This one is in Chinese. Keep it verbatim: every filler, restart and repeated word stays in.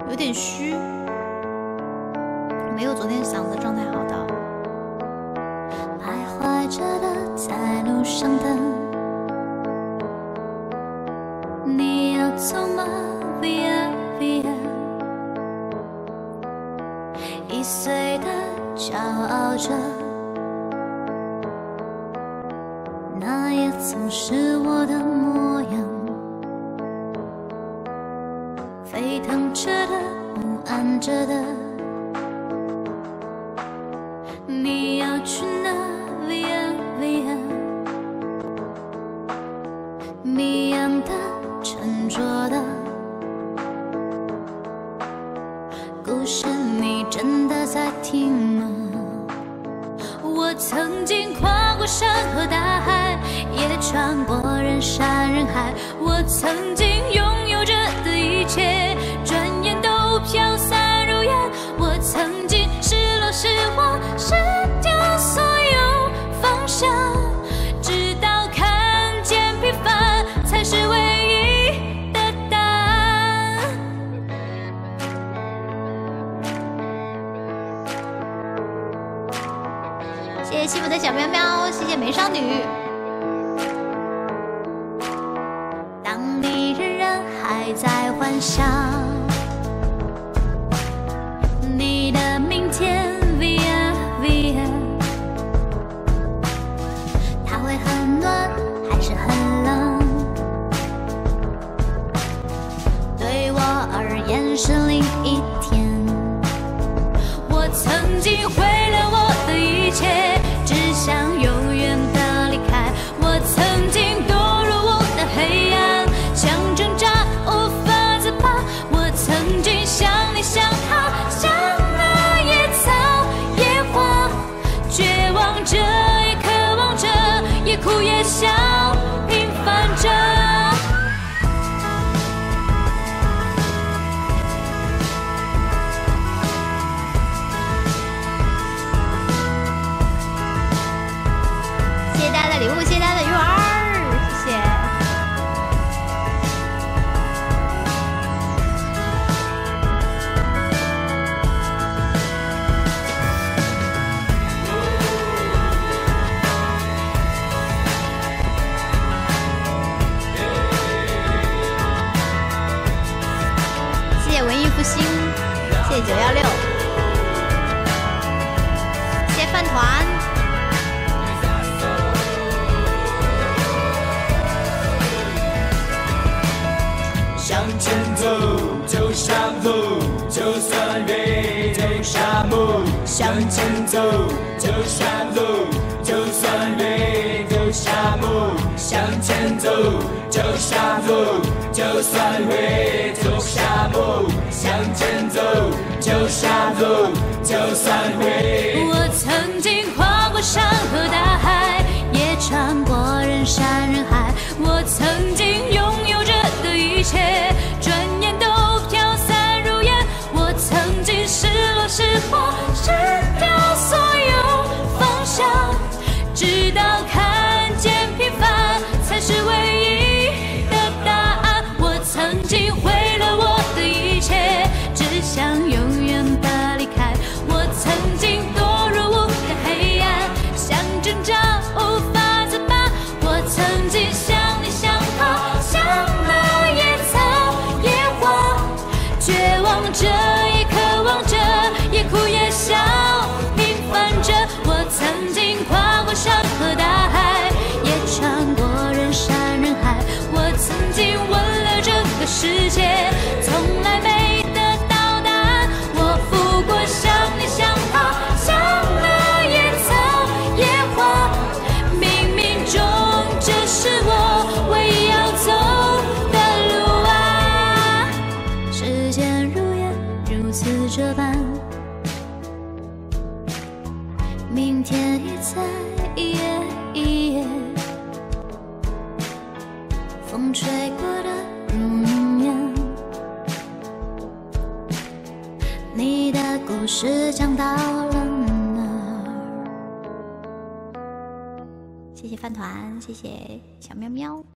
有点虚，没有昨天嗓子状态好到。 徘徊着的在路上等，你要走吗 ？Via Via， 易碎的骄傲着，那也曾是我的模样。沸腾着的，不安着的，你要去哪 ？Via Via， 谜样的，沉着的，故事你真的在听吗？我曾经跨过山和大海，也穿过人山人海。我曾经拥有着的一切，转眼都飘散如烟。我曾经失落失望，失掉所有方向，直到看见平凡才是唯一的答案。 谢谢幸福的小喵喵，谢谢美少女。 当你仍然还在幻想你的明天 ，Via Via， 它会很暖还是很冷？对我而言是另一天。我曾经毁了我的一切，只想永远的离开。我曾经堕入我的黑暗，想挣扎无法自拔。我曾经像你像他，像那野草野花，绝望着也渴望着，也哭也笑，平凡着。 谢谢大家的礼物，谢谢大家的鱼儿，谢谢。谢谢文艺复兴，谢谢九幺六，谢谢饭团。 向前走，就上路，就算越走沙漠。向前走，就上路，就算越走沙漠。向前走，就上路，就算越走沙漠。向前走，就上路，就算越。 我曾经跨过山和大海，也穿过人山人海。我曾经拥有着的一切，转眼都飘散如烟。我曾经失落失望，失掉所有方向，直到看见平凡才是唯一的答案。我曾经毁了我的一切，只想永远的离开。我曾经堕入无的黑暗，想挣扎无法自拔。我曾经像你像他，像那野草野花，绝望着也渴望着，也哭也笑，平凡着。我曾经跨过山和大海，也穿过人山人海。我曾经问了整个世界，从来没得到答案。我付过像你像他，像那野草野花，冥冥中这是我唯一要走的路啊。时间如烟，如此这般，明天也在一夜一夜，风吹过的如梦。你的故事讲到了哪儿？ 谢谢饭团，谢谢小喵喵。